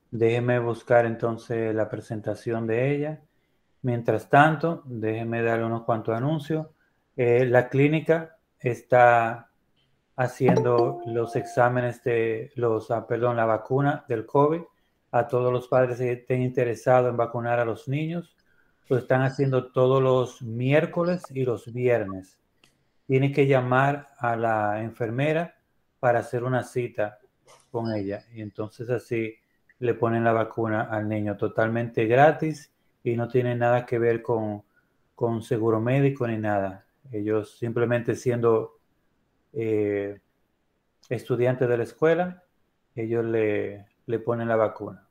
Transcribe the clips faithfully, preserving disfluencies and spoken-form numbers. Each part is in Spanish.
Déjeme buscar entonces la presentación de ella. Mientras tanto, déjeme darle unos cuantos anuncios. Eh, la clínica está haciendo los exámenes de los, ah, perdón, la vacuna del COVID a todos los padres que estén interesados en vacunar a los niños. Lo están haciendo todos los miércoles y los viernes. Tiene que llamar a la enfermera para hacer una cita con ella y entonces así le ponen la vacuna al niño totalmente gratis y no tiene nada que ver con, con seguro médico ni nada. Ellos simplemente siendo eh, estudiantes de la escuela, ellos le, le ponen la vacuna.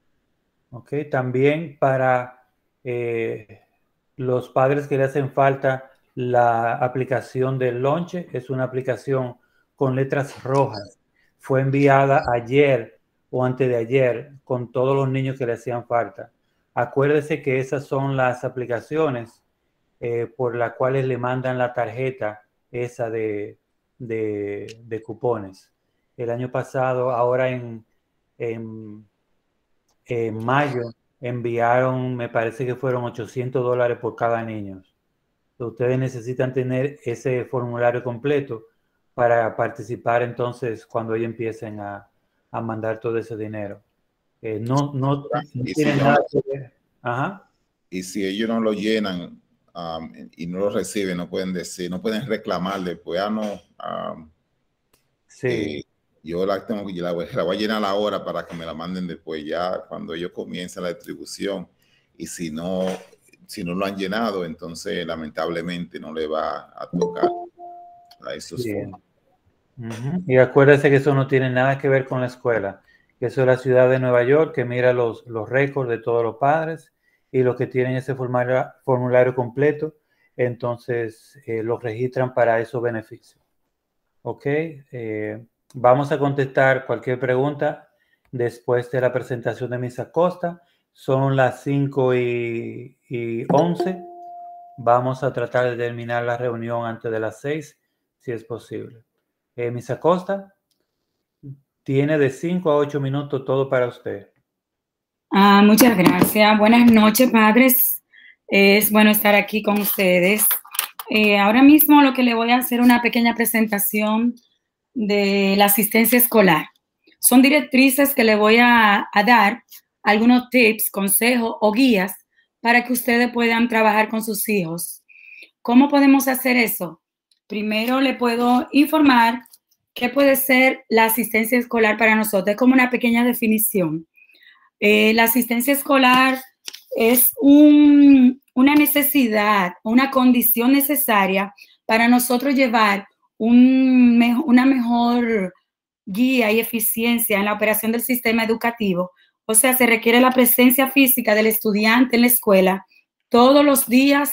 ¿Ok? También para eh, los padres que le hacen falta la aplicación del lonche, es una aplicación con letras rojas. Fue enviada ayer o antes de ayer con todos los niños que le hacían falta. Acuérdese que esas son las aplicaciones eh, por las cuales le mandan la tarjeta esa de, de, de cupones. El año pasado, ahora en, en en mayo enviaron, me parece que fueron ochocientos dólares por cada niño. Ustedes necesitan tener ese formulario completo para participar entonces cuando ellos empiecen a, a mandar todo ese dinero. Eh, no, no, no Y si tiene no, nada que ver. Ajá. y si ellos no lo llenan um, y no lo reciben, no pueden decir, no pueden reclamar después, ah, no, um, Sí. eh, yo la tengo que la voy, la voy a llenar ahora para que me la manden después, ya cuando ellos comiencen la distribución. Y si no, si no lo han llenado, entonces lamentablemente no le va a tocar a esos Sí. fondos. Uh-huh. Y acuérdese que eso no tiene nada que ver con la escuela, que eso es la ciudad de Nueva York que mira los, los récords de todos los padres y los que tienen ese formulario, formulario completo, entonces eh, los registran para esos beneficios. Ok, eh, vamos a contestar cualquier pregunta después de la presentación de Miss Acosta. Son las cinco y, y once. Vamos a tratar de terminar la reunión antes de las seis, si es posible. Eh, Miss Acosta, tiene de cinco a ocho minutos todo para usted. Ah, muchas gracias. Buenas noches, padres. Es bueno estar aquí con ustedes. Eh, ahora mismo lo que le voy a hacer una pequeña presentación de la asistencia escolar. Son directrices que le voy a, a dar, algunos tips, consejos o guías para que ustedes puedan trabajar con sus hijos. ¿Cómo podemos hacer eso? Primero le puedo informar qué puede ser la asistencia escolar para nosotros. Es como una pequeña definición. Eh, la asistencia escolar es un, una necesidad, una condición necesaria para nosotros llevar un, una mejor guía y eficiencia en la operación del sistema educativo. O sea, se requiere la presencia física del estudiante en la escuela todos los días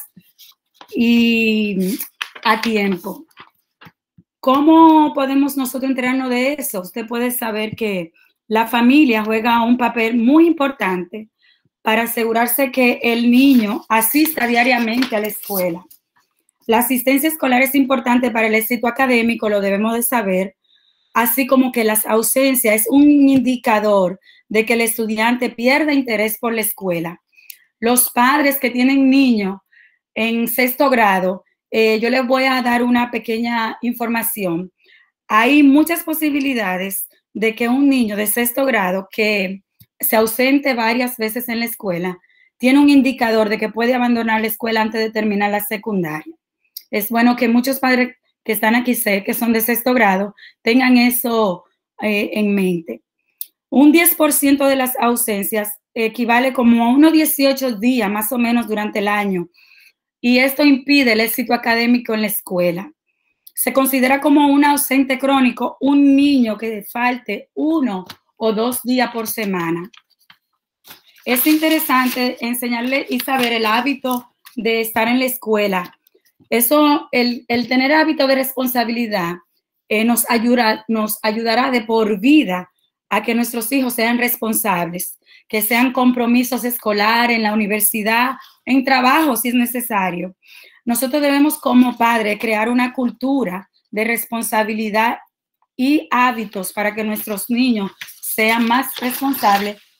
y a tiempo. ¿Cómo podemos nosotros enterarnos de eso? Usted puede saber que la familia juega un papel muy importante para asegurarse que el niño asista diariamente a la escuela. La asistencia escolar es importante para el éxito académico, lo debemos de saber, así como que las ausencias es un indicador de que el estudiante pierde interés por la escuela. Los padres que tienen niños en sexto grado, eh, yo les voy a dar una pequeña información. Hay muchas posibilidades de que un niño de sexto grado que se ausente varias veces en la escuela tiene un indicador de que puede abandonar la escuela antes de terminar la secundaria. Es bueno que muchos padres que están aquí, sé que son de sexto grado, tengan eso eh, en mente. Un diez por ciento de las ausencias equivale como a unos dieciocho días más o menos durante el año, y esto impide el éxito académico en la escuela. Se considera como un ausente crónico un niño que falte uno o dos días por semana. Es interesante enseñarle y saber el hábito de estar en la escuela. Eso, el, el tener hábito de responsabilidad eh, nos, ayuda, nos ayudará de por vida a que nuestros hijos sean responsables, que sean compromisos escolares en la universidad, en trabajo si es necesario. Nosotros debemos como padres crear una cultura de responsabilidad y hábitos para que nuestros niños sean más responsables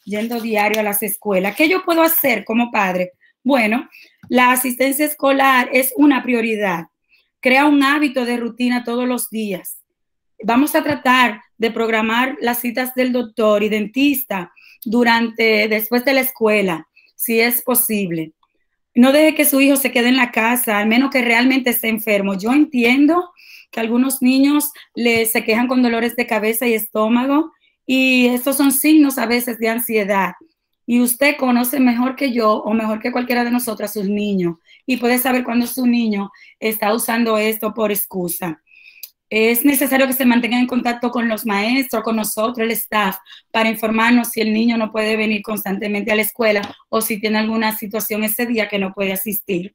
yendo diario a las escuelas. ¿Qué yo puedo hacer como padre? Bueno, la asistencia escolar es una prioridad. Crea un hábito de rutina todos los días. Vamos a tratar de programar las citas del doctor y dentista durante, después de la escuela, si es posible. No deje que su hijo se quede en la casa, al menos que realmente esté enfermo. Yo entiendo que algunos niños le, se quejan con dolores de cabeza y estómago, y estos son signos a veces de ansiedad. Y usted conoce mejor que yo o mejor que cualquiera de nosotros a sus niños y puede saber cuando su niño está usando esto por excusa. Es necesario que se mantengan en contacto con los maestros, con nosotros, el staff, para informarnos si el niño no puede venir constantemente a la escuela o si tiene alguna situación ese día que no puede asistir.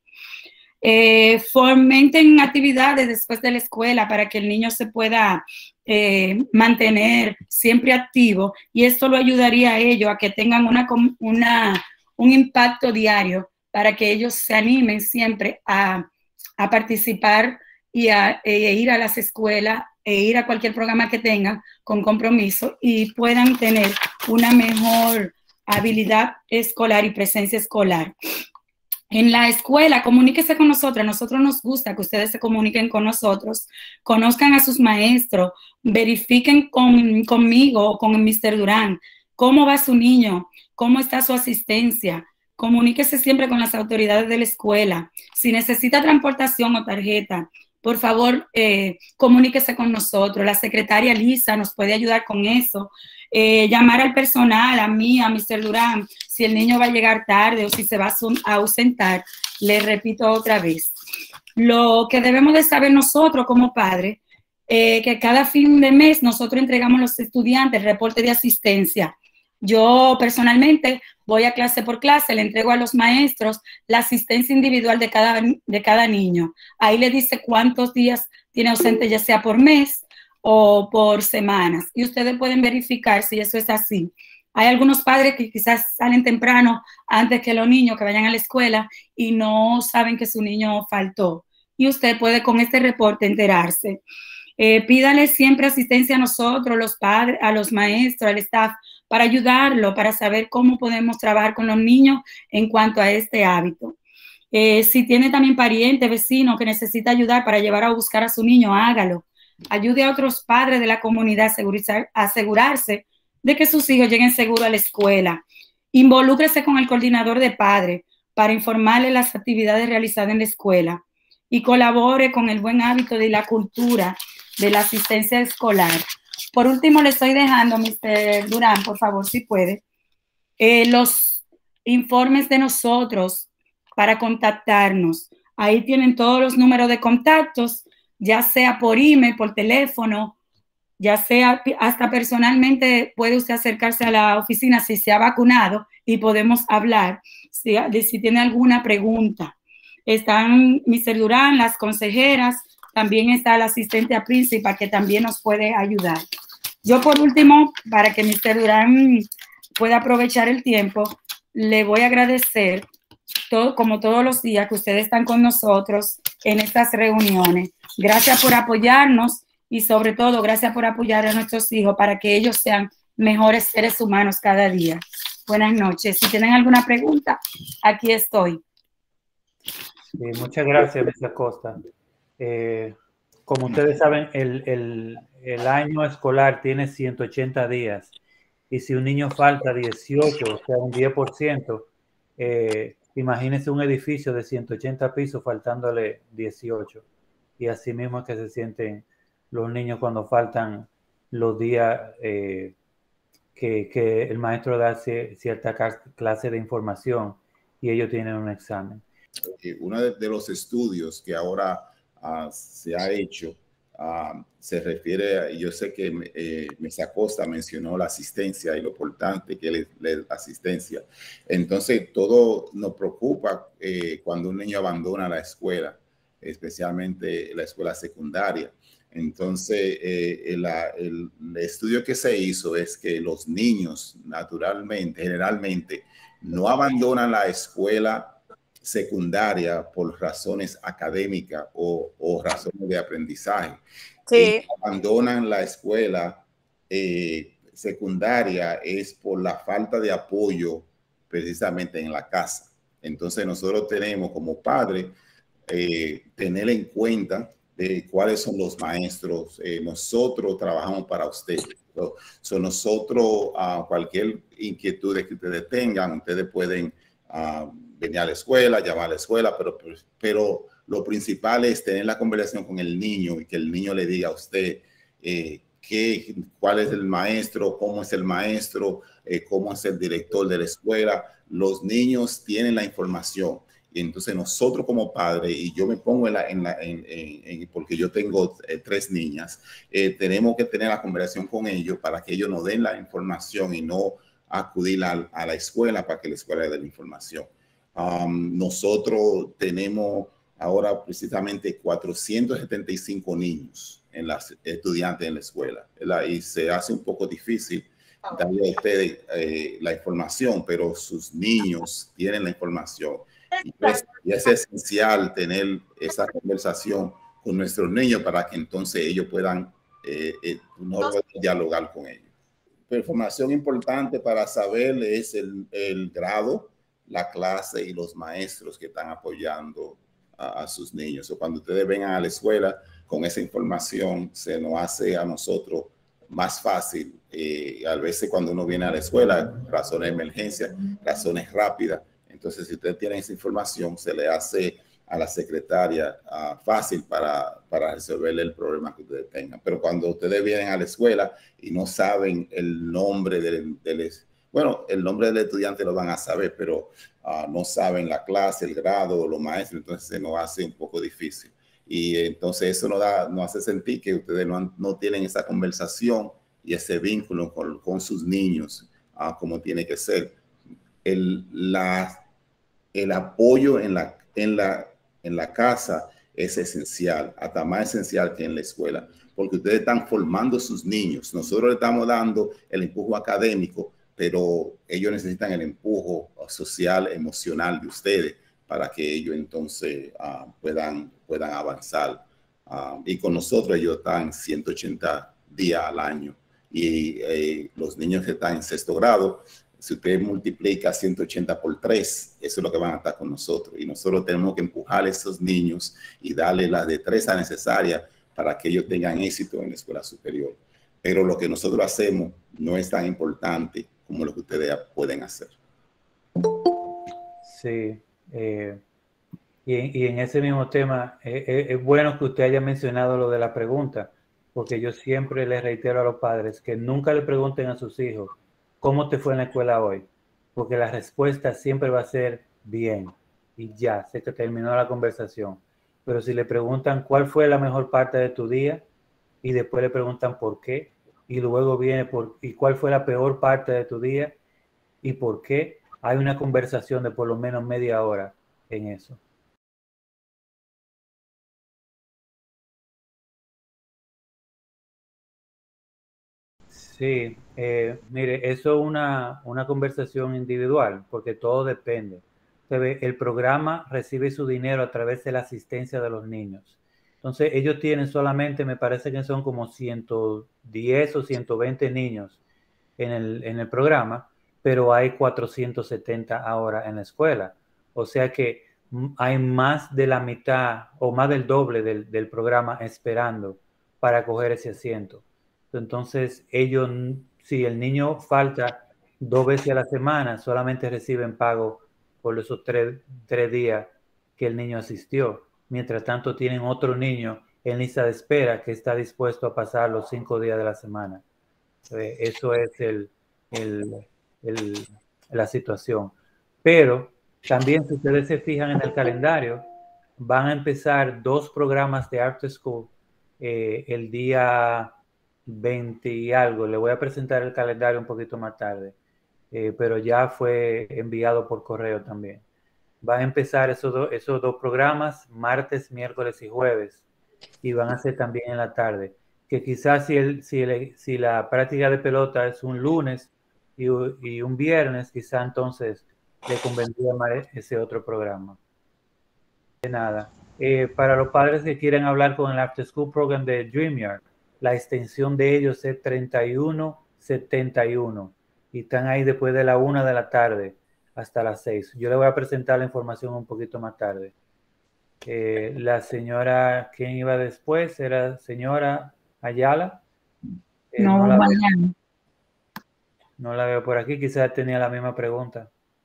Eh, fomenten actividades después de la escuela para que el niño se pueda eh, mantener siempre activo, y esto lo ayudaría a ellos a que tengan una, una, un impacto diario para que ellos se animen siempre a, a participar y a e ir a las escuelas e ir a cualquier programa que tengan con compromiso y puedan tener una mejor habilidad escolar y presencia escolar. En la escuela, comuníquese con nosotros. A nosotros nos gusta que ustedes se comuniquen con nosotros, conozcan a sus maestros, verifiquen con, conmigo o con mister Durán cómo va su niño, cómo está su asistencia. Comuníquese siempre con las autoridades de la escuela. Si necesita transportación o tarjeta, por favor, eh, comuníquese con nosotros. La secretaria Lisa nos puede ayudar con eso. Eh, llamar al personal, a mí, a mister Durán, si el niño va a llegar tarde o si se va a ausentar. Le repito otra vez. Lo que debemos de saber nosotros como padres, eh, que cada fin de mes nosotros entregamos a los estudiantes reporte de asistencia. Yo personalmente voy a clase por clase, le entrego a los maestros la asistencia individual de cada, de cada niño. Ahí le dice cuántos días tiene ausente, ya sea por mes o por semanas. Y ustedes pueden verificar si eso es así. Hay algunos padres que quizás salen temprano antes que los niños que vayan a la escuela y no saben que su niño faltó. Y usted puede con este reporte enterarse. Eh, pídale siempre asistencia a nosotros, los padres, a los maestros, al staff, para ayudarlo, para saber cómo podemos trabajar con los niños en cuanto a este hábito. Eh, si tiene también pariente, vecino que necesita ayudar para llevar a buscar a su niño, hágalo. Ayude a otros padres de la comunidad a asegurarse de que sus hijos lleguen seguros a la escuela. Involúcrese con el coordinador de padres para informarle las actividades realizadas en la escuela y colabore con el buen hábito de la cultura de la asistencia escolar. Por último, le estoy dejando, mister Durán, por favor, si puede, eh, los informes de nosotros para contactarnos. Ahí tienen todos los números de contactos, ya sea por email, por teléfono, ya sea hasta personalmente puede usted acercarse a la oficina si se ha vacunado y podemos hablar si, de si tiene alguna pregunta. Están mister Durán, las consejeras, también está el asistente a principal que también nos puede ayudar. Yo por último, para que mister Durán pueda aprovechar el tiempo, le voy a agradecer, todo, como todos los días, que ustedes están con nosotros en estas reuniones. Gracias por apoyarnos y sobre todo gracias por apoyar a nuestros hijos para que ellos sean mejores seres humanos cada día. Buenas noches. Si tienen alguna pregunta, aquí estoy. Sí, muchas gracias, miz Acosta. Eh, como ustedes saben, el, el, el año escolar tiene ciento ochenta días y si un niño falta dieciocho, o sea, un diez por ciento, eh, imagínense un edificio de ciento ochenta pisos faltándole dieciocho. Y así mismo es que se sienten los niños cuando faltan los días eh, que, que el maestro da cierta clase de información y ellos tienen un examen. Uno de, de los estudios que ahora uh, se ha hecho uh, se refiere a, yo sé que eh, miz Acosta mencionó la asistencia y lo importante que es la asistencia. Entonces, todo nos preocupa eh, cuando un niño abandona la escuela, especialmente la escuela secundaria. Entonces, eh, el, el, el estudio que se hizo es que los niños, naturalmente, generalmente, no abandonan la escuela secundaria por razones académicas o, o razones de aprendizaje. Sí. Abandonan la escuela eh, secundaria es por la falta de apoyo precisamente en la casa. Entonces nosotros tenemos como padres eh, tener en cuenta de cuáles son los maestros. Eh, nosotros trabajamos para ustedes. So, so nosotros, uh, cualquier inquietud que ustedes tengan, ustedes pueden uh, venir a la escuela, llamar a la escuela, pero, pero lo principal es tener la conversación con el niño y que el niño le diga a usted eh, qué, cuál es el maestro, cómo es el maestro, eh, cómo es el director de la escuela. Los niños tienen la información. Y entonces nosotros como padres, y yo me pongo en la, en la en, en, en, porque yo tengo eh, tres niñas, eh, tenemos que tener la conversación con ellos para que ellos nos den la información y no acudir a, a la escuela para que la escuela dé la información. Um, nosotros tenemos ahora precisamente cuatrocientos setenta y cinco niños en las estudiantes en la escuela, ¿verdad? Y se hace un poco difícil darle a ustedes eh, la información, pero sus niños tienen la información. Y es, y es esencial tener esa conversación con nuestros niños para que entonces ellos puedan eh, eh, no dialogar con ellos. Pero información importante para saber es el, el grado, la clase y los maestros que están apoyando a, a sus niños. O cuando ustedes vengan a la escuela con esa información, se nos hace a nosotros más fácil. Eh, a veces cuando uno viene a la escuela, razones de emergencia, razones rápidas. Entonces, si usted tiene esa información, se le hace a la secretaria uh, fácil para, para resolver el problema que ustedes tengan. Pero cuando ustedes vienen a la escuela y no saben el nombre del, del bueno, el nombre del estudiante lo van a saber, pero uh, no saben la clase, el grado, los maestros, entonces se nos hace un poco difícil. Y entonces eso nos, da, nos hace sentir que ustedes no, han, no tienen esa conversación y ese vínculo con, con sus niños uh, como tiene que ser. El, la, el apoyo en la, en, la, en la casa es esencial, hasta más esencial que en la escuela, porque ustedes están formando sus niños. Nosotros le estamos dando el empuje académico, pero ellos necesitan el empuje social, emocional de ustedes para que ellos entonces uh, puedan, puedan avanzar. Uh, y con nosotros ellos están ciento ochenta días al año. Y eh, los niños que están en sexto grado, si usted multiplica ciento ochenta por tres, eso es lo que van a estar con nosotros. Y nosotros tenemos que empujar a esos niños y darle la destreza necesaria para que ellos tengan éxito en la escuela superior. Pero lo que nosotros hacemos no es tan importante como lo que ustedes pueden hacer. Sí. Eh, y, y en ese mismo tema, eh, eh, es bueno que usted haya mencionado lo de la pregunta, porque yo siempre les reitero a los padres que nunca le pregunten a sus hijos ¿cómo te fue en la escuela hoy? Porque la respuesta siempre va a ser bien y ya, sé que terminó la conversación. Pero si le preguntan cuál fue la mejor parte de tu día y después le preguntan por qué y luego viene por y cuál fue la peor parte de tu día y por qué, hay una conversación de por lo menos media hora en eso. Sí, eh, mire, eso es una, una conversación individual, porque todo depende. Se ve, el programa recibe su dinero a través de la asistencia de los niños. Entonces, ellos tienen solamente, me parece que son como ciento diez o ciento veinte niños en el, en el programa, pero hay cuatrocientos setenta ahora en la escuela. O sea que hay más de la mitad o más del doble del, del programa esperando para coger ese asiento. Entonces, ellos, si el niño falta dos veces a la semana, solamente reciben pago por esos tres, tres días que el niño asistió. Mientras tanto, tienen otro niño en lista de espera que está dispuesto a pasar los cinco días de la semana. Eh, eso es el, el, el, la situación. Pero también, si ustedes se fijan en el calendario, van a empezar dos programas de After School eh, el día veinte y algo. Le voy a presentar el calendario un poquito más tarde, eh, pero ya fue enviado por correo también. Van a empezar esos, do, esos dos programas martes, miércoles y jueves, y van a ser también en la tarde. Que quizás si, el, si, el, si la práctica de pelota es un lunes y, y un viernes, quizás entonces le convendría más ese otro programa. De nada. Eh, para los padres que quieren hablar con el After School Program de DreamYard, la extensión de ellos es treinta y uno setenta y uno y están ahí después de la una de la tarde hasta las seis. Yo le voy a presentar la información un poquito más tarde. Eh, la señora, ¿quién iba después? Era señora Ayala. Eh, no, no, la veo, mañana. no la veo por aquí, quizás tenía la misma pregunta.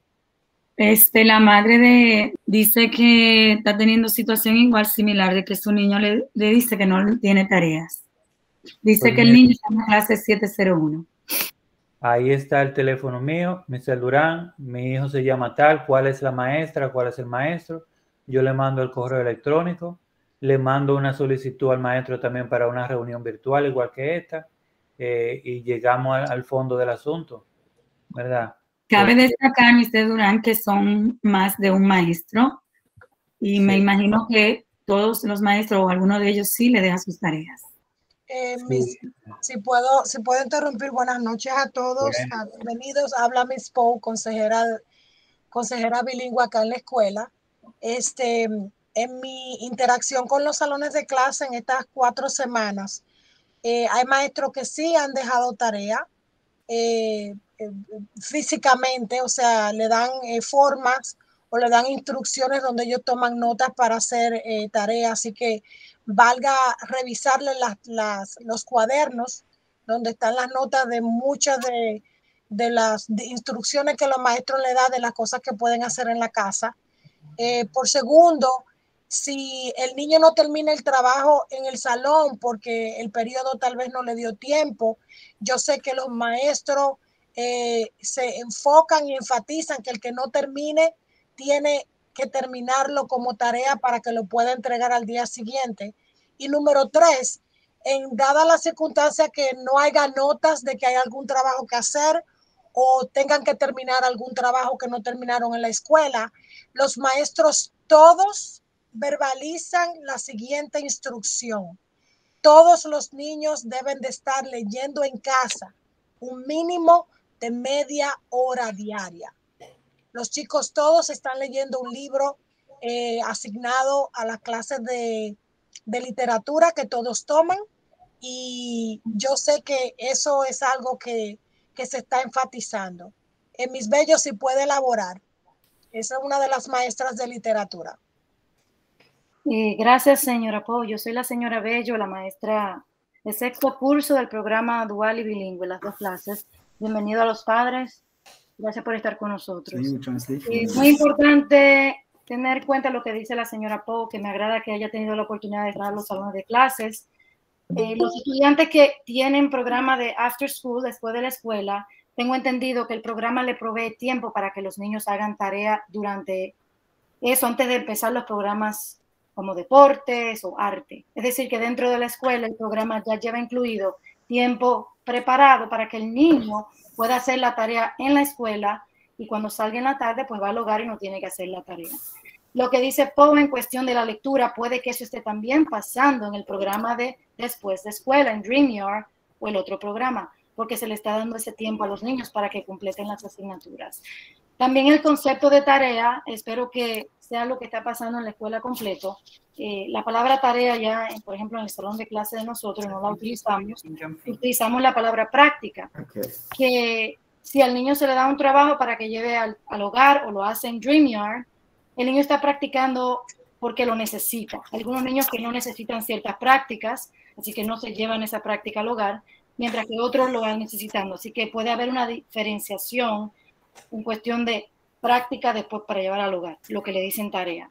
Este, la madre de dice que está teniendo situación igual similar de que su niño le, le dice que no tiene tareas. Dice Pues que el mire, niño está en la clase siete cero uno. ahí está el teléfono mío, mister Durán, mi hijo se llama tal, cuál es la maestra, cuál es el maestro. Yo le mando el correo electrónico, le mando una solicitud al maestro también para una reunión virtual igual que esta, eh, y llegamos al, al fondo del asunto, ¿verdad? Cabe Porque, destacar, mister Durán, que son más de un maestro y me sí, imagino que todos los maestros o alguno de ellos sí le deja sus tareas. Eh, sí, mis, si puedo, si puedo interrumpir, buenas noches a todos, bueno, bienvenidos. Habla Miss Pou, consejera, consejera bilingüe acá en la escuela. Este, en mi interacción con los salones de clase en estas cuatro semanas, eh, hay maestros que sí han dejado tarea eh, eh, físicamente, o sea, le dan eh, formas o le dan instrucciones donde ellos toman notas para hacer eh, tareas, así que valga revisarle las, las, los cuadernos donde están las notas de muchas de, de las de instrucciones que los maestros le dan de las cosas que pueden hacer en la casa. Eh, por segundo, si el niño no termina el trabajo en el salón porque el periodo tal vez no le dio tiempo, yo sé que los maestros eh, se enfocan y enfatizan que el que no termine tiene que terminarlo como tarea para que lo pueda entregar al día siguiente. Y número tres, en dada la circunstancia que no haya notas de que hay algún trabajo que hacer o tengan que terminar algún trabajo que no terminaron en la escuela, los maestros todos verbalizan la siguiente instrucción. Todos los niños deben de estar leyendo en casa un mínimo de media hora diaria. Los chicos todos están leyendo un libro eh, asignado a las clases de, de literatura que todos toman, y yo sé que eso es algo que, que se está enfatizando. En Mis Bellos si puede elaborar. Esa es una de las maestras de literatura. Eh, gracias, señora Pou. Yo soy la señora Bello, la maestra de sexto curso del programa Dual y Bilingüe, las dos clases. Bienvenido a los padres. Gracias por estar con nosotros. Es muy importante tener en cuenta lo que dice la señora Pou, que me agrada que haya tenido la oportunidad de entrar a los salones de clases. Eh, los estudiantes que tienen programa de after school, después de la escuela, tengo entendido que el programa le provee tiempo para que los niños hagan tarea durante eso, antes de empezar los programas como deportes o arte. Es decir, que dentro de la escuela el programa ya lleva incluido tiempo preparado para que el niño pueda hacer la tarea en la escuela y cuando salga en la tarde pues va al hogar y no tiene que hacer la tarea. Lo que dice Pou en cuestión de la lectura, puede que eso esté también pasando en el programa de después de escuela, en DreamYard o el otro programa, porque se le está dando ese tiempo a los niños para que completen las asignaturas. También el concepto de tarea, espero que sea lo que está pasando en la escuela completo. Eh, la palabra tarea ya, por ejemplo, en el salón de clase de nosotros no la utilizamos, utilizamos la palabra práctica, okay. Que si al niño se le da un trabajo para que lleve al, al hogar o lo hace en DreamYard, el niño está practicando porque lo necesita. Algunos niños que no necesitan ciertas prácticas, así que no se llevan esa práctica al hogar, mientras que otros lo van necesitando. Así que puede haber una diferenciación en cuestión de práctica después para llevar al hogar, lo que le dicen tareas.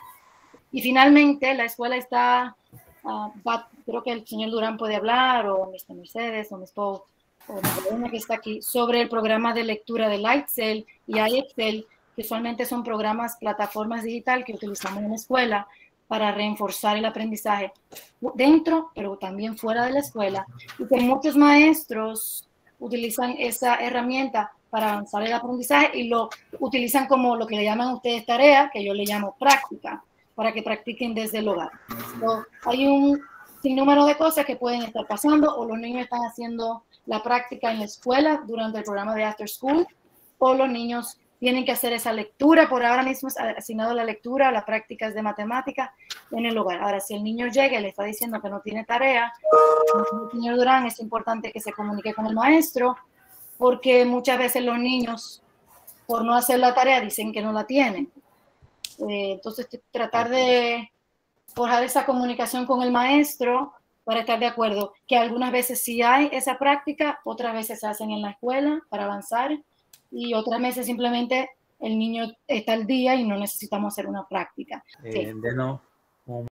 Y finalmente, la escuela está, uh, va, creo que el señor Durán puede hablar, o mister Mercedes, o mister Pou, o Magdalena que está aquí, sobre el programa de lectura de Lightsail y iExcel, que usualmente son programas, plataformas digital que utilizamos en la escuela para reforzar el aprendizaje dentro, pero también fuera de la escuela, y que muchos maestros utilizan esa herramienta para avanzar el aprendizaje y lo utilizan como lo que le llaman ustedes tarea, que yo le llamo práctica, para que practiquen desde el hogar. So, hay un sinnúmero de cosas que pueden estar pasando, o los niños están haciendo la práctica en la escuela durante el programa de After School, o los niños tienen que hacer esa lectura. Por ahora mismo es asignado la lectura, las prácticas de matemática, en el hogar. Ahora, si el niño llega y le está diciendo que no tiene tarea, señor Durán, es importante que se comunique con el maestro, porque muchas veces los niños, por no hacer la tarea, dicen que no la tienen. Eh, entonces, tratar de forjar esa comunicación con el maestro para estar de acuerdo, que algunas veces sí hay esa práctica, otras veces se hacen en la escuela para avanzar, y otras veces simplemente el niño está al día y no necesitamos hacer una práctica. Eh, Sí. de no, un...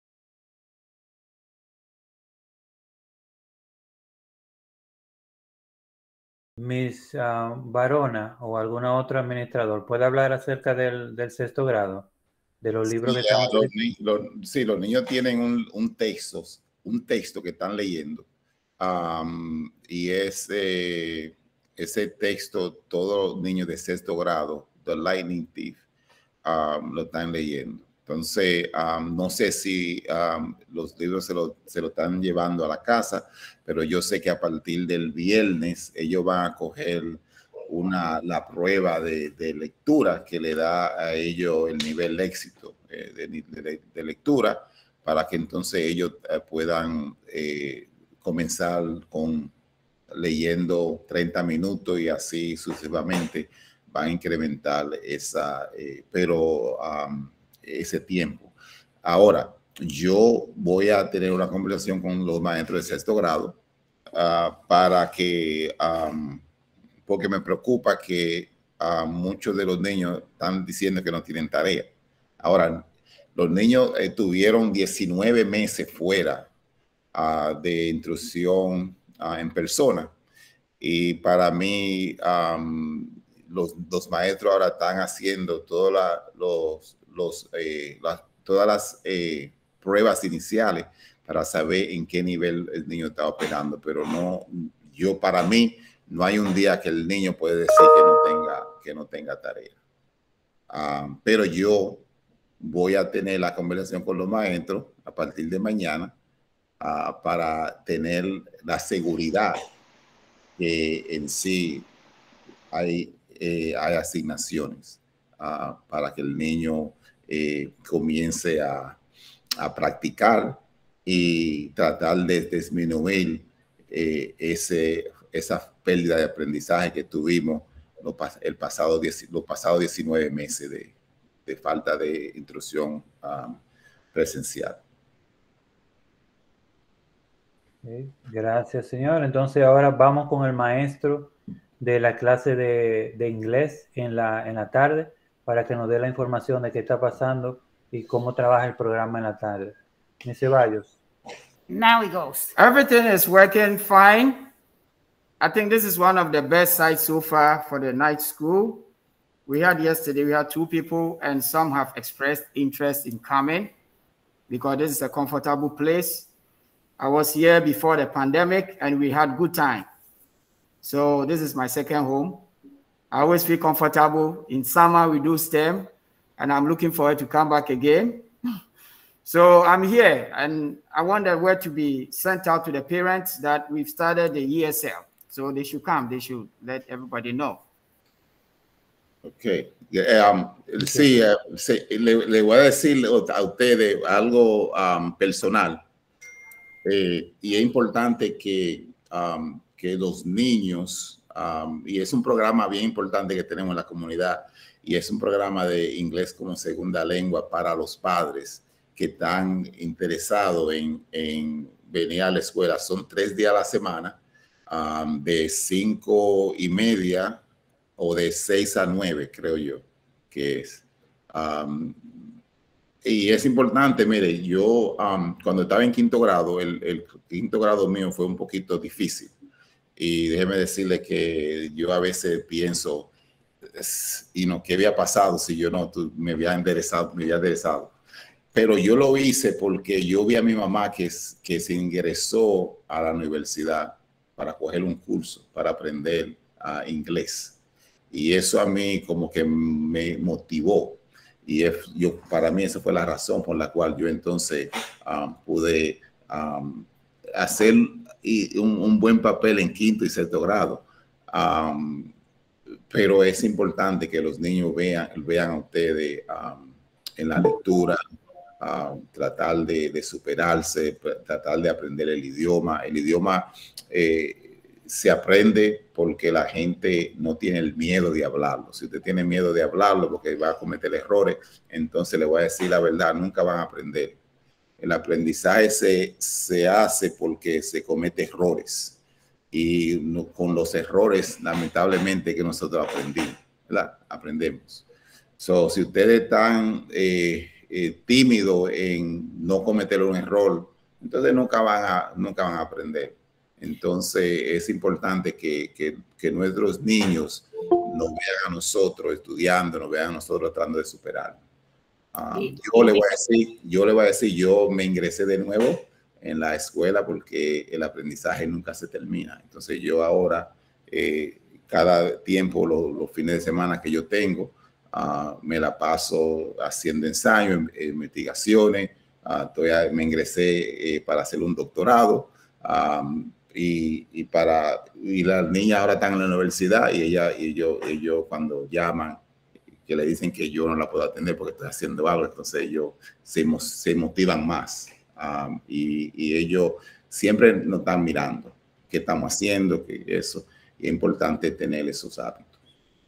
Miss uh, Barona o algún otro administrador, ¿puede hablar acerca del, del sexto grado? De los libros sí, que estamos los, ni los, sí, los niños tienen un, un texto, un texto que están leyendo. Um, y ese, ese texto, todos los niños de sexto grado, The Lightning Thief, um, lo están leyendo. Entonces, um, no sé si um, los libros se lo, se lo están llevando a la casa, pero yo sé que a partir del viernes ellos van a coger una, la prueba de, de lectura que le da a ellos el nivel de éxito eh, de, de, de lectura, para que entonces ellos eh, puedan eh, comenzar con leyendo treinta minutos y así sucesivamente van a incrementar esa, eh, pero um, ese tiempo. Ahora, yo voy a tener una conversación con los maestros de sexto grado uh, para que, um, porque me preocupa que uh, muchos de los niños están diciendo que no tienen tarea. Ahora, los niños eh, tuvieron diecinueve meses fuera uh, de instrucción uh, en persona. Y para mí, um, los, los maestros ahora están haciendo todas la, los, los, eh, las, todas las eh, pruebas iniciales para saber en qué nivel el niño está operando. Pero no, yo para mí, no hay un día que el niño puede decir que no tenga, que no tenga tarea. Um, pero yo voy a tener la conversación con los maestros a partir de mañana uh, para tener la seguridad que en sí hay, eh, hay asignaciones uh, para que el niño eh, comience a, a practicar y tratar de disminuir eh, ese, esa pérdida de aprendizaje que tuvimos lo, el pasado, los pasados diecinueve meses de, de falta de instrucción um, presencial. Okay. Gracias, señor. Entonces ahora vamos con el maestro de la clase de, de inglés en la, en la tarde para que nos dé la información de qué está pasando y cómo trabaja el programa en la tarde. Miz Ceballos. Now it goes. Everything is working fine. I think this is one of the best sites so far for the night school. We had yesterday, we had two people and some have expressed interest in coming because this is a comfortable place. I was here before the pandemic and we had good time. So this is my second home. I always feel comfortable. In summer, we do STEM and I'm looking forward to come back again. So I'm here and I want the word to be sent out to the parents that we've started the E S L. So they should come, they should let everybody know. Ok, um, sí, uh, sí le, le voy a decir a ustedes algo um, personal. Eh, y es importante que, um, que los niños, um, y es un programa bien importante que tenemos en la comunidad, y es un programa de inglés como segunda lengua para los padres que están interesados en, en venir a la escuela. Son tres días a la semana, um, de cinco y media o de seis a nueve, creo yo, que es. Um, Y es importante, mire, yo um, cuando estaba en quinto grado, el, el quinto grado mío fue un poquito difícil. Y déjeme decirle que yo a veces pienso, y no, ¿qué había pasado si yo no tú, me había enderezado, me había enderezado? Pero yo lo hice porque yo vi a mi mamá que, que se ingresó a la universidad para coger un curso, para aprender uh, inglés. Y eso a mí como que me motivó. Y es, yo, para mí esa fue la razón por la cual yo entonces um, pude um, hacer y un, un buen papel en quinto y sexto grado. Um, pero es importante que los niños vean, vean a ustedes um, en la lectura, uh, tratar de, de superarse, tratar de aprender el idioma. El idioma eh, se aprende porque la gente no tiene el miedo de hablarlo. Si usted tiene miedo de hablarlo porque va a cometer errores, entonces le voy a decir la verdad, nunca van a aprender. El aprendizaje se, se hace porque se comete errores. Y no, con los errores, lamentablemente, que nosotros aprendimos, ¿verdad? Aprendemos. So, si ustedes están eh, eh, tímidos en no cometer un error, entonces nunca van a, nunca van a aprender. Entonces es importante que, que, que nuestros niños nos vean a nosotros estudiando, nos vean a nosotros tratando de superar. Um, yo le voy a decir, yo le voy a decir, yo me ingresé de nuevo en la escuela porque el aprendizaje nunca se termina. Entonces yo ahora, eh, cada tiempo, los, los fines de semana que yo tengo, uh, me la paso haciendo ensayos, investigaciones. Uh, estoy, me ingresé eh, para hacer un doctorado. Um, y, y, para, y las niñas ahora están en la universidad y ella y yo, ellos cuando llaman, que le dicen que yo no la puedo atender porque estoy haciendo algo, entonces ellos se, se motivan más. Um, y, y ellos siempre nos están mirando qué estamos haciendo, que eso, y es importante tener esos hábitos.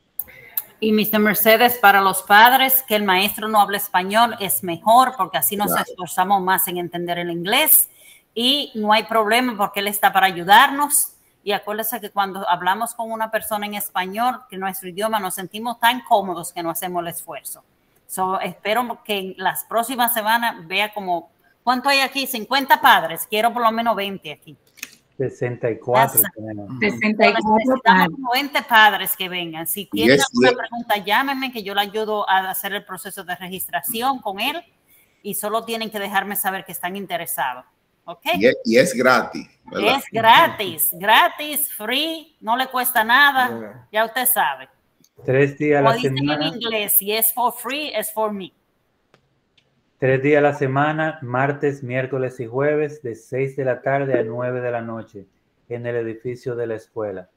Y mister Mercedes, para los padres, que el maestro no hable español es mejor porque así nos claro. esforzamos más en entender el inglés y no hay problema porque él está para ayudarnos. Y acuérdense que cuando hablamos con una persona en español, que nuestro idioma, nos sentimos tan cómodos que no hacemos el esfuerzo. So, espero que en las próximas semanas vea como, ¿cuánto hay aquí? cincuenta padres. Quiero por lo menos veinte aquí. sesenta y cuatro. sesenta y cuatro necesitamos veinte padres que vengan. Si tienen yes, alguna yes. pregunta, llámenme que yo le ayudo a hacer el proceso de registración con él y solo tienen que dejarme saber que están interesados. Okay. Y, es, y es gratis, ¿verdad? Es gratis, gratis, free, no le cuesta nada, yeah. ya usted sabe. Tres días a la Como dicen semana. En inglés, si es for free, es for me. Tres días a la semana, martes, miércoles y jueves, de seis de la tarde a nueve de la noche, en el edificio de la escuela.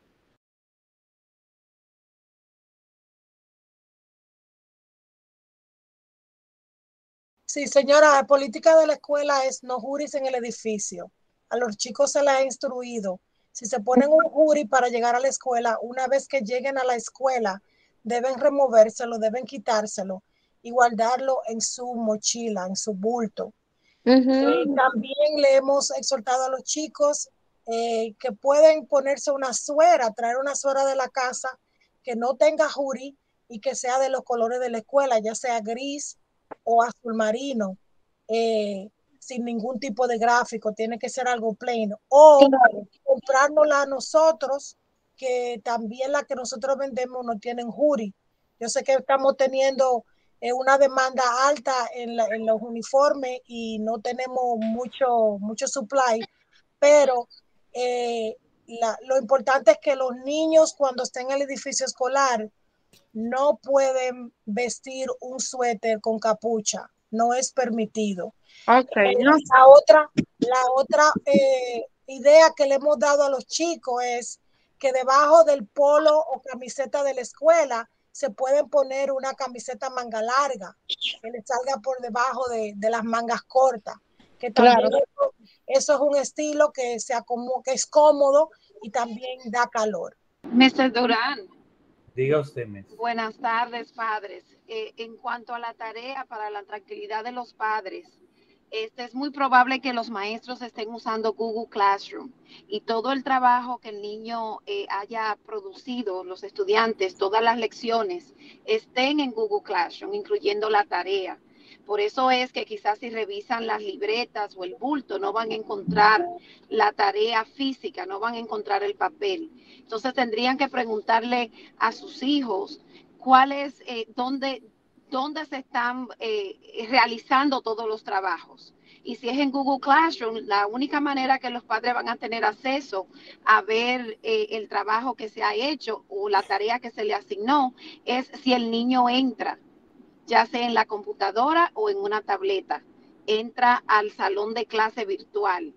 Sí, señora, la política de la escuela es no juris en el edificio. A los chicos se les ha instruido. Si se ponen un jury para llegar a la escuela, una vez que lleguen a la escuela, deben removérselo, deben quitárselo y guardarlo en su mochila, en su bulto. Uh-huh. eh, también le hemos exhortado a los chicos eh, que pueden ponerse una suera, traer una suera de la casa que no tenga jury y que sea de los colores de la escuela, ya sea gris o azul marino, eh, sin ningún tipo de gráfico, tiene que ser algo plain, o claro. comprárnosla a nosotros, que también la que nosotros vendemos no tienen jury. Yo sé que estamos teniendo eh, una demanda alta en, la, en los uniformes y no tenemos mucho, mucho supply, pero eh, la, lo importante es que los niños cuando estén en el edificio escolar no pueden vestir un suéter con capucha, no es permitido. Okay, eh, no. La otra, la otra eh, idea que le hemos dado a los chicos es que debajo del polo o camiseta de la escuela se pueden poner una camiseta manga larga, que le salga por debajo de, de las mangas cortas, que también claro. eso, eso es un estilo que, se acomoda, que es cómodo y también da calor. mister Durán. Diga usted, Miss. Buenas tardes, padres. Eh, en cuanto a la tarea para la tranquilidad de los padres, este, es muy probable que los maestros estén usando Google Classroom y todo el trabajo que el niño eh, haya producido, los estudiantes, todas las lecciones, estén en Google Classroom, incluyendo la tarea. Por eso es que quizás si revisan las libretas o el bulto, no van a encontrar la tarea física, no van a encontrar el papel. Entonces tendrían que preguntarle a sus hijos cuál es, eh, dónde, dónde se están eh, realizando todos los trabajos. Y si es en Google Classroom, la única manera que los padres van a tener acceso a ver eh, el trabajo que se ha hecho o la tarea que se le asignó es si el niño entra, ya sea en la computadora o en una tableta, entra al salón de clase virtual.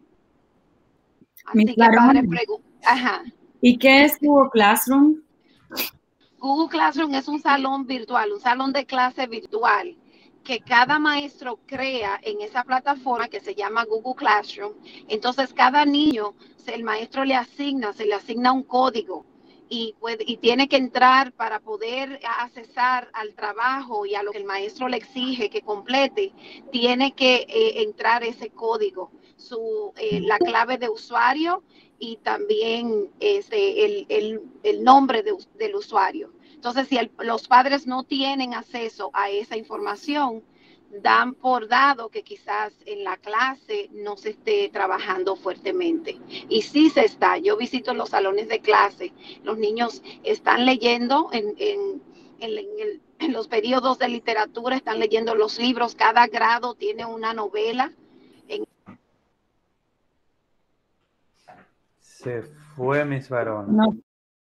Así que padre pregunta, ajá. ¿Y qué es Google Classroom? Google Classroom es un salón virtual, un salón de clase virtual, que cada maestro crea en esa plataforma que se llama Google Classroom. Entonces, cada niño, el maestro le asigna, se le asigna un código y, puede, y tiene que entrar para poder accesar al trabajo y a lo que el maestro le exige que complete, tiene que eh, entrar ese código, su, eh, la clave de usuario y también este, el, el, el nombre de, del usuario. Entonces, si el, los padres no tienen acceso a esa información, dan por dado que quizás en la clase no se esté trabajando fuertemente. Y sí se está. Yo visito los salones de clase. Los niños están leyendo en, en, en, en, el, en los periodos de literatura, están leyendo los libros. Cada grado tiene una novela. En... Se fue mis varones. No.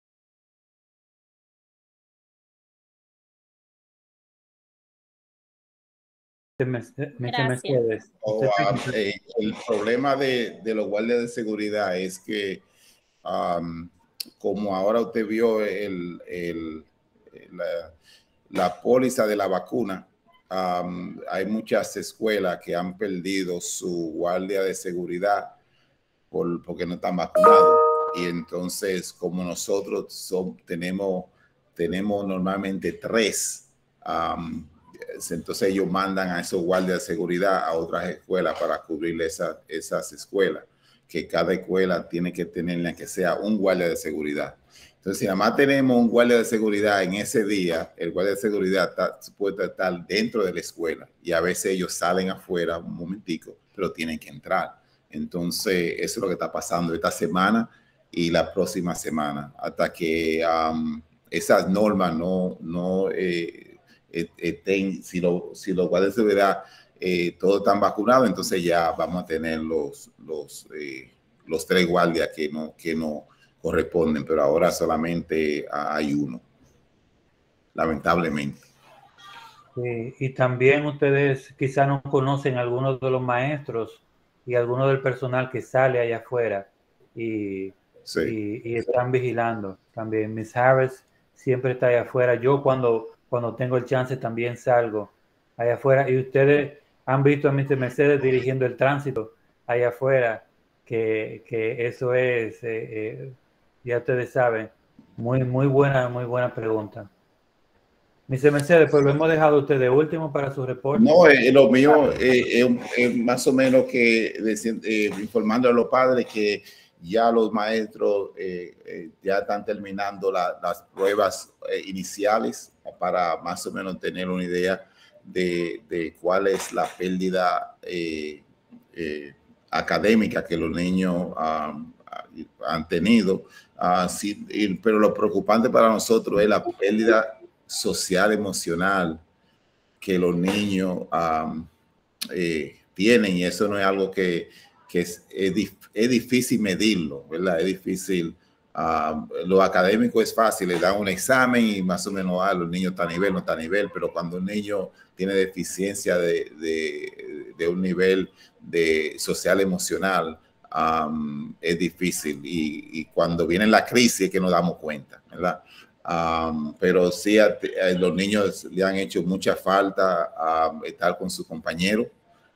Mercedes. Oh, uh, eh, el problema de, de los guardias de seguridad es que um, como ahora usted vio el, el, la, la póliza de la vacuna, um, hay muchas escuelas que han perdido su guardia de seguridad por, porque no están vacunados. Y entonces, como nosotros son, tenemos, tenemos normalmente tres, um, entonces ellos mandan a esos guardias de seguridad a otras escuelas para cubrir esa, esas escuelas, que cada escuela tiene que tener que sea un guardia de seguridad. Entonces, si nada más tenemos un guardia de seguridad en ese día, el guardia de seguridad está, puede estar dentro de la escuela y a veces ellos salen afuera un momentico, pero tienen que entrar. Entonces, eso es lo que está pasando esta semana y la próxima semana, hasta que um, esas normas no... no eh, Estén, si, lo, si los guardias de seguridad eh, todos están vacunados, entonces ya vamos a tener los, los, eh, los tres guardias que no, que no corresponden, pero ahora solamente hay uno, lamentablemente. Sí, y también ustedes quizá no conocen a algunos de los maestros y algunos del personal que sale allá afuera y, sí. y, y están vigilando. También Miss Harris siempre está allá afuera. Yo cuando... Cuando tengo el chance también salgo allá afuera. Y ustedes han visto a mister Mercedes dirigiendo el tránsito allá afuera, que, que eso es, eh, eh, ya ustedes saben, muy, muy buena, muy buena pregunta. mister Mercedes, pues lo hemos dejado a usted de último para su reporte. No, eh, lo mío es eh, eh, más o menos que eh, informando a los padres que ya los maestros eh, eh, ya están terminando la, las pruebas eh, iniciales para más o menos tener una idea de, de cuál es la pérdida eh, eh, académica que los niños um, han tenido. Uh, sí, y, pero lo preocupante para nosotros es la pérdida social, emocional que los niños um, eh, tienen, y eso no es algo que que es, es, es difícil medirlo, ¿verdad? Es difícil. Uh, lo académico es fácil, le dan un examen y más o menos ah, los niños están a nivel, no están a nivel, pero cuando un niño tiene deficiencia de, de, de un nivel de social emocional, um, es difícil. Y, y cuando viene la crisis es que nos damos cuenta, ¿verdad? Um, pero sí, a, a los niños le han hecho mucha falta um, estar con sus compañeros.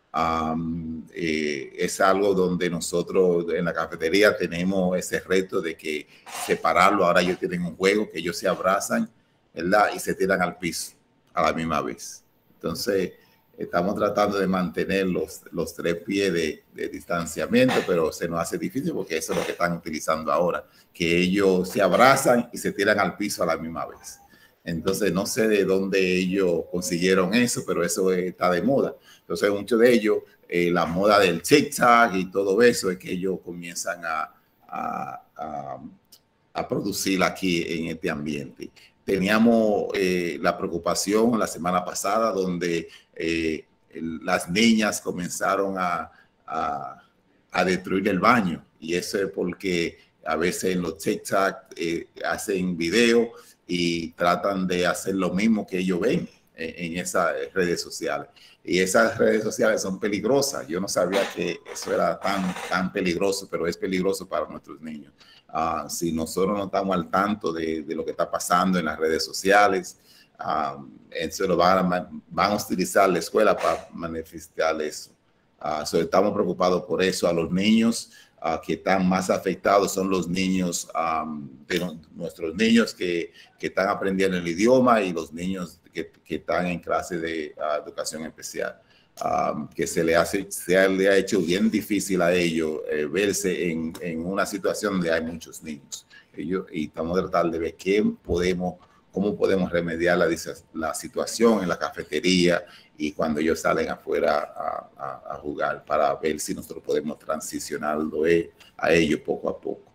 Um, eh, es algo donde nosotros en la cafetería tenemos ese reto de que separarlo. Ahora ellos tienen un juego que ellos se abrazan, ¿verdad? Y se tiran al piso a la misma vez. Entonces estamos tratando de mantener los, los tres pies de, de distanciamiento, pero se nos hace difícil porque eso es lo que están utilizando ahora, que ellos se abrazan y se tiran al piso a la misma vez. Entonces no sé de dónde ellos consiguieron eso, pero eso está de moda. Entonces, muchos de ellos, eh, la moda del TikTok y todo eso, es que ellos comienzan a, a, a, a producir aquí en este ambiente. Teníamos eh, la preocupación la semana pasada donde eh, el, las niñas comenzaron a, a, a destruir el baño. Y eso es porque a veces en los TikTok eh, hacen videos y tratan de hacer lo mismo que ellos ven en, en esas redes sociales. Y esas redes sociales son peligrosas. Yo no sabía que eso era tan, tan peligroso, pero es peligroso para nuestros niños. Uh, si nosotros no estamos al tanto de, de lo que está pasando en las redes sociales, Um, eso lo van a, van a utilizar la escuela para manifestar eso. Uh, so estamos preocupados por eso. A los niños uh, que están más afectados son los niños, um, de no, nuestros niños que, que están aprendiendo el idioma y los niños que, que están en clase de uh, educación especial. Um, que se le, hace, se le ha hecho bien difícil a ellos eh, verse en, en una situación donde hay muchos niños. Ellos, y estamos tratando de ver qué podemos, cómo podemos remediar la, la situación en la cafetería y cuando ellos salen afuera a, a, a jugar, para ver si nosotros podemos transicionarlo a ellos poco a poco.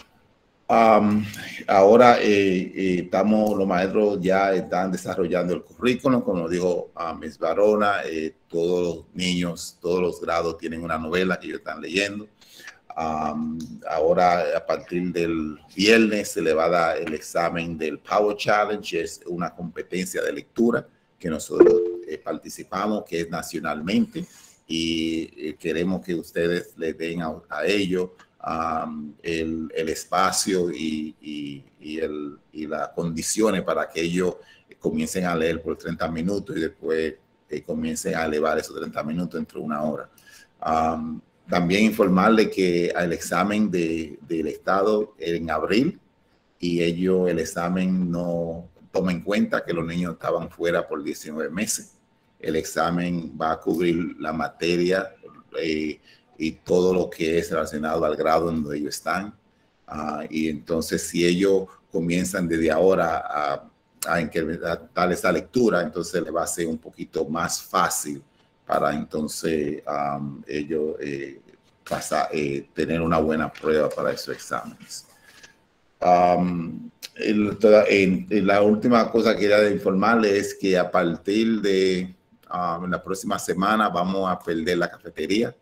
Um, ahora eh, eh, estamos, los maestros ya están desarrollando el currículum, como dijo uh, Miz Barona, eh, todos los niños, todos los grados tienen una novela que ellos están leyendo. Um, ahora a partir del viernes se le va a dar el examen del Power Challenge, es una competencia de lectura que nosotros eh, participamos, que es nacionalmente, y eh, queremos que ustedes le den a, a ello Um, el, el espacio y, y, y, el, y las condiciones para que ellos comiencen a leer por treinta minutos y después eh, comiencen a elevar esos treinta minutos entre una hora. Um, también informarle que el examen de, del Estado en abril y ellos el examen no toma en cuenta que los niños estaban fuera por diecinueve meses. El examen va a cubrir la materia eh, y todo lo que es relacionado al grado en donde ellos están. Uh, y entonces, si ellos comienzan desde ahora a, a incrementar esa lectura, entonces le va a ser un poquito más fácil para entonces um, ellos eh, pasar, eh, tener una buena prueba para esos exámenes. Um, el, toda, en, en la última cosa que quería informarles es que a partir de um, la próxima semana vamos a perder la cafetería.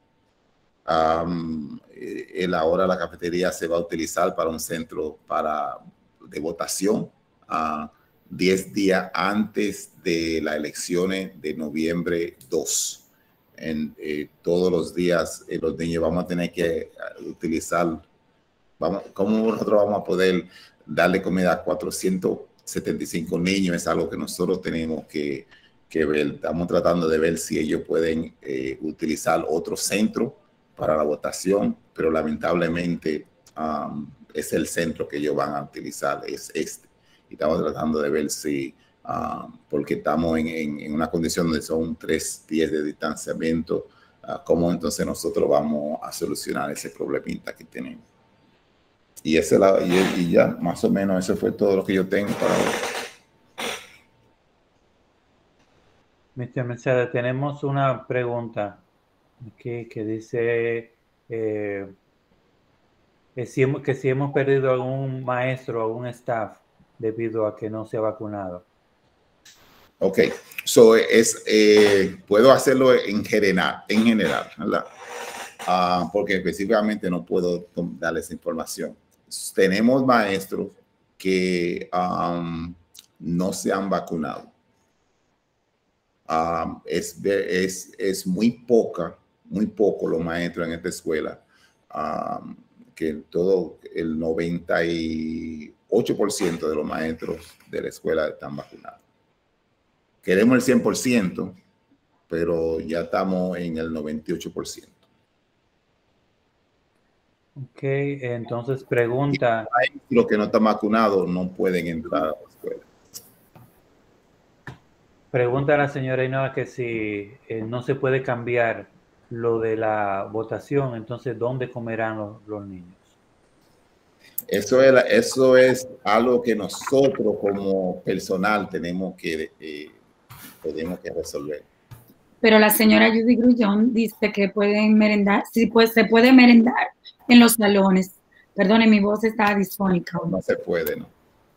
Um, el ahora la cafetería se va a utilizar para un centro para, de votación uh, diez días antes de las elecciones de noviembre dos. En, eh, todos los días eh, los niños vamos a tener que uh, utilizar, vamos, ¿cómo nosotros vamos a poder darle comida a cuatrocientos setenta y cinco niños? Es algo que nosotros tenemos que, que ver. Estamos tratando de ver si ellos pueden eh, utilizar otro centro para la votación, pero lamentablemente um, es el centro que ellos van a utilizar, es este. Y estamos tratando de ver si, uh, porque estamos en, en, en una condición donde son tres pies de distanciamiento, uh, cómo entonces nosotros vamos a solucionar ese problemita que tenemos. Y, ese la, y, y ya, más o menos, eso fue todo lo que yo tengo para hoy. mister Mercedes, tenemos una pregunta aquí que dice eh, que, si hemos, que si hemos perdido algún maestro o algún staff debido a que no se ha vacunado. Ok, so es, eh, puedo hacerlo en general, en general, ¿verdad? Uh, porque específicamente no puedo darles información. Tenemos maestros que um, no se han vacunado. Um, es, es, es muy poca, muy poco los maestros en esta escuela, um, que todo el noventa y ocho por ciento de los maestros de la escuela están vacunados. Queremos el cien por ciento, pero ya estamos en el noventa y ocho por ciento. Ok, entonces pregunta. Los que no están vacunados no pueden entrar a la escuela. Pregunta a la señora Ainhoa que si eh, no se puede cambiar lo de la votación, entonces ¿dónde comerán los, los niños? Eso es, eso es algo que nosotros como personal tenemos que, eh, tenemos que resolver. Pero la señora Judy Grullón dice que pueden merendar, sí, pues se puede merendar en los salones. Perdone, mi voz está disfónica. No se puede, ¿no?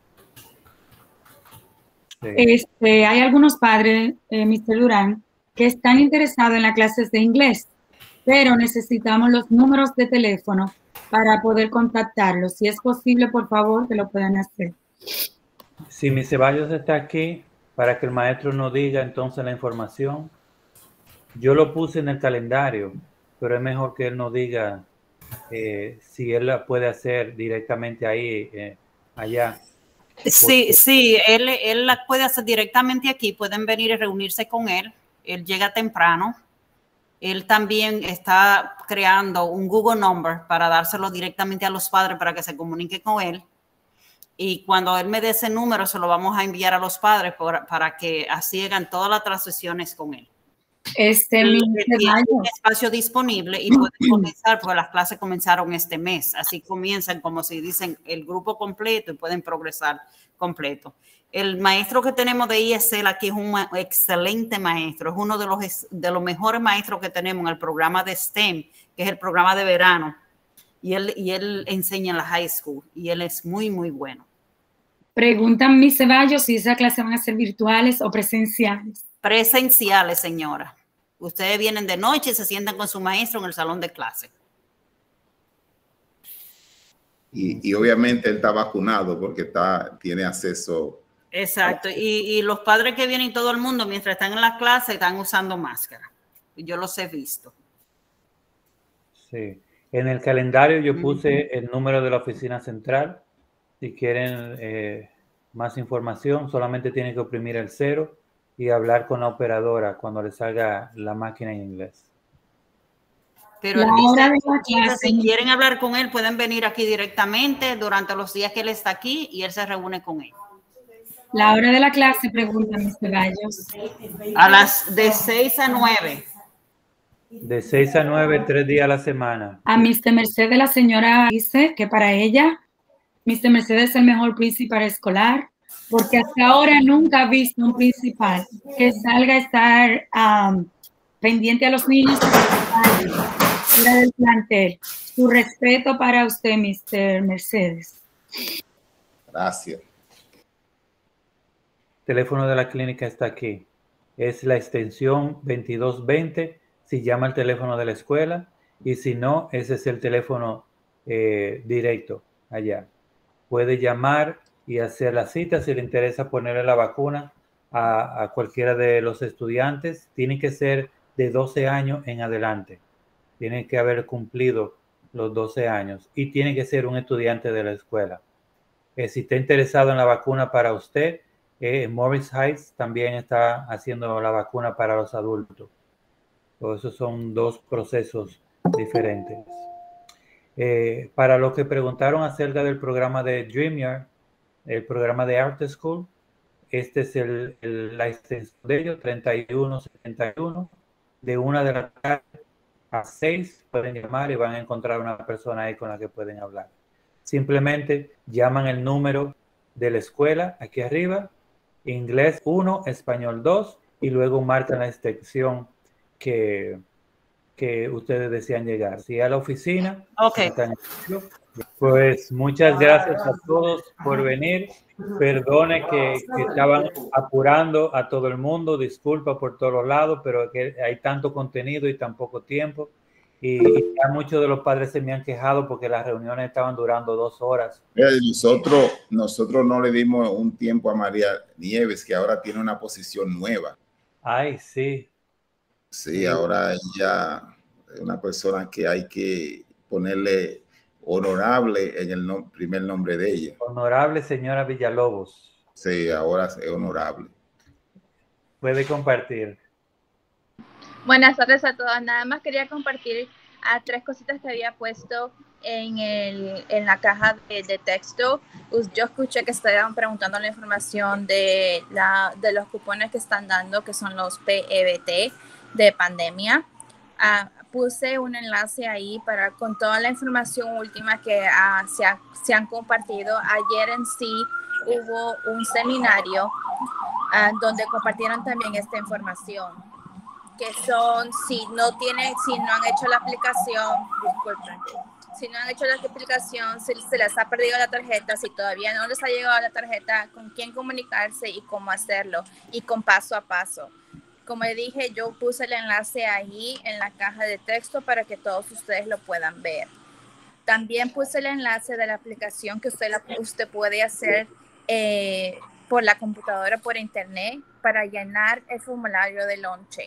Sí. Este, hay algunos padres, eh, mister Durán, que están interesados en las clases de inglés, pero necesitamos los números de teléfono para poder contactarlos. Si es posible, por favor, que lo puedan hacer. Si mi Ceballos está aquí, para que el maestro nos diga entonces la información. Yo lo puse en el calendario, pero es mejor que él nos diga eh, si él la puede hacer directamente ahí, eh, allá. Sí, sí, él, él la puede hacer directamente aquí, pueden venir y reunirse con él, él llega temprano. Él también está creando un Google Number para dárselo directamente a los padres para que se comuniquen con él. Y cuando él me dé ese número, se lo vamos a enviar a los padres por, para que así hagan todas las transacciones con él. Este, él, mi él tiene un espacio disponible y puede comenzar, porque las clases comenzaron este mes. Así comienzan, como si dicen, el grupo completo y pueden progresar completo. El maestro que tenemos de I S L aquí es un excelente maestro, es uno de los, de los mejores maestros que tenemos en el programa de S T E M, que es el programa de verano, y él, y él enseña en la high school, y él es muy, muy bueno. Preguntan mis Ceballos si esas clases van a ser virtuales o presenciales. Presenciales, señora. Ustedes vienen de noche y se sientan con su maestro en el salón de clase. Y, y obviamente él está vacunado porque está, tiene acceso. Exacto, y, y los padres que vienen, todo el mundo, mientras están en la clase, están usando máscara. Yo los he visto. Sí, en el calendario yo puse el número de la oficina central. Si quieren eh, más información, solamente tienen que oprimir el cero y hablar con la operadora cuando les salga la máquina en inglés. Pero él dice que si quieren hablar con él, pueden venir aquí directamente durante los días que él está aquí y él se reúne con él. La hora de la clase, pregunta mister Gallos. A las de seis a nueve. De seis a nueve, tres días a la semana. A mister Mercedes, la señora dice que para ella, mister Mercedes es el mejor principal escolar, porque hasta ahora nunca ha visto un principal que salga a estar um, pendiente a los niños fuera del plantel. Su respeto para usted, mister Mercedes. Gracias. El teléfono de la clínica está aquí. Es la extensión veintidós veinte. Si llama el teléfono de la escuela, y si no, ese es el teléfono eh, directo allá. Puede llamar y hacer la cita si le interesa ponerle la vacuna a, a cualquiera de los estudiantes. Tiene que ser de doce años en adelante. Tiene que haber cumplido los doce años y tiene que ser un estudiante de la escuela. Eh, si está interesado en la vacuna para usted, eh, Morris Heights también está haciendo la vacuna para los adultos. Todos esos son dos procesos diferentes. Eh, para los que preguntaron acerca del programa de DreamYard, el programa de Art School, este es el, el, la extensión de ellos, treinta y uno setenta y uno, de una de la tarde a seis pueden llamar y van a encontrar una persona ahí con la que pueden hablar. Simplemente llaman el número de la escuela aquí arriba, inglés uno, español dos, y luego marcan la extensión que, que ustedes desean llegar. Si a la oficina, okay. Pues muchas gracias a todos por venir. Perdone que, que estaban apurando a todo el mundo, disculpa por todos lados, pero que hay tanto contenido y tan poco tiempo. Y, y ya muchos de los padres se me han quejado porque las reuniones estaban durando dos horas. Nosotros, nosotros no le dimos un tiempo a María Nieves, que ahora tiene una posición nueva. Ay, sí. Sí, ahora ella es una persona que hay que ponerle honorable en el no, primer nombre de ella. Honorable señora Villalobos. Sí, ahora es honorable. Puede compartir. Buenas tardes a todos. Nada más quería compartir a tres cositas que había puesto en, el, en la caja de, de texto. Yo escuché que estaban preguntando la información de, la, de los cupones que están dando, que son los P E B T de pandemia. Uh, puse un enlace ahí para con toda la información última que uh, se, ha, se han compartido. Ayer en sí hubo un seminario uh, donde compartieron también esta información, que son, si no tienen, si no han hecho la aplicación, disculpen, si no han hecho la aplicación, si se les ha perdido la tarjeta, si todavía no les ha llegado la tarjeta, con quién comunicarse y cómo hacerlo, y con paso a paso. Como dije, yo puse el enlace ahí en la caja de texto para que todos ustedes lo puedan ver. También puse el enlace de la aplicación que usted, la, usted puede hacer eh, por la computadora, por internet, para llenar el formulario de lonche.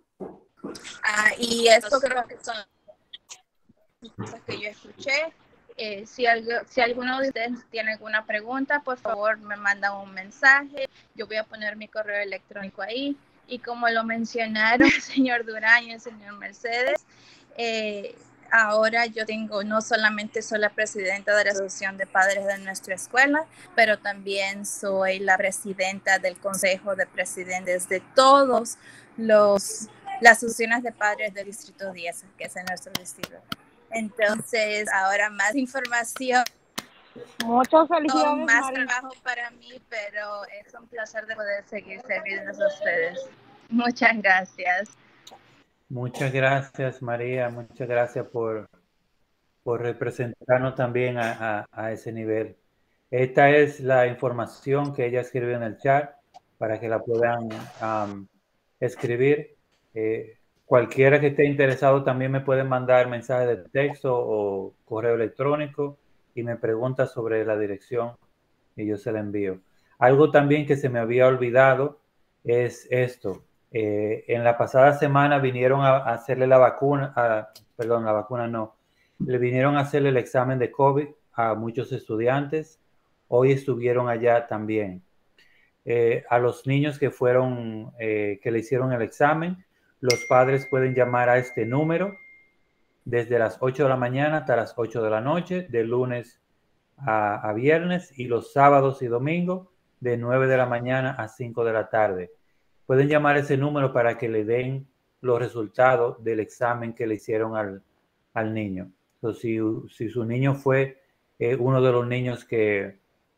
Ah, y eso creo que son cosas que yo escuché. Eh, si, algo, si alguno de ustedes tiene alguna pregunta, por favor me mandan un mensaje. Yo voy a poner mi correo electrónico ahí. Y como lo mencionaron el señor Durán y el señor Mercedes, eh, ahora yo tengo, no solamente soy la presidenta de la Asociación de Padres de nuestra escuela, pero también soy la presidenta del Consejo de Presidentes de todos los las asociaciones de padres del Distrito diez, que es en nuestro distrito. Entonces, ahora más información. Muchas felicidades, Más María. trabajo para mí, pero es un placer de poder seguir sirviéndoles a ustedes. Muchas gracias. Muchas gracias, María. Muchas gracias por, por representarnos también a, a, a ese nivel. Esta es la información que ella escribió en el chat para que la puedan um, escribir. Eh, cualquiera que esté interesado también me puede mandar mensaje de texto o correo electrónico y me pregunta sobre la dirección y yo se la envío. Algo también que se me había olvidado es esto. Eh, en la pasada semana vinieron a, a hacerle la vacuna, a, perdón, la vacuna no, le vinieron a hacerle el examen de COVID a muchos estudiantes. Hoy estuvieron allá también. Eh, a los niños que fueron, eh, que le hicieron el examen, los padres pueden llamar a este número desde las ocho de la mañana hasta las ocho de la noche, de lunes a, a viernes, y los sábados y domingos de nueve de la mañana a cinco de la tarde. Pueden llamar a ese número para que le den los resultados del examen que le hicieron al, al niño. Entonces, si, si su niño fue eh, uno de los niños que,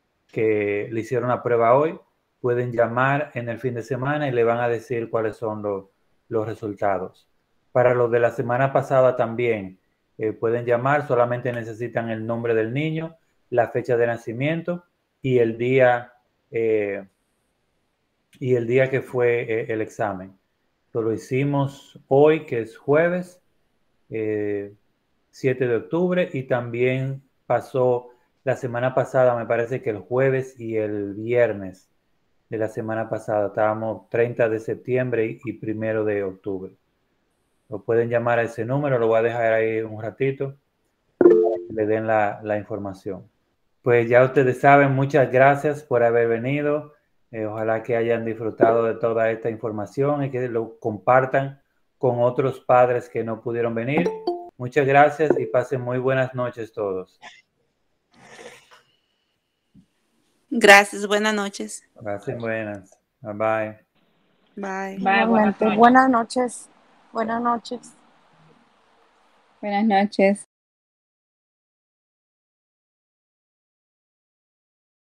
que le hicieron la prueba hoy, pueden llamar en el fin de semana y le van a decir cuáles son los, los resultados. Para los de la semana pasada también eh, pueden llamar, solamente necesitan el nombre del niño, la fecha de nacimiento y el día, eh, y el día que fue eh, el examen. Entonces, lo hicimos hoy, que es jueves, eh, siete de octubre, y también pasó la semana pasada, me parece que el jueves y el viernes de la semana pasada. Estábamos treinta de septiembre y, y primero de octubre. Lo pueden llamar a ese número, lo voy a dejar ahí un ratito, para que le den la, la información. Pues ya ustedes saben, muchas gracias por haber venido. Eh, ojalá que hayan disfrutado de toda esta información y que lo compartan con otros padres que no pudieron venir. Muchas gracias y pasen muy buenas noches todos. Gracias, buenas noches. Gracias, buenas. Bye bye. Bye. Bye, buenas noches. Buenas noches. Buenas noches.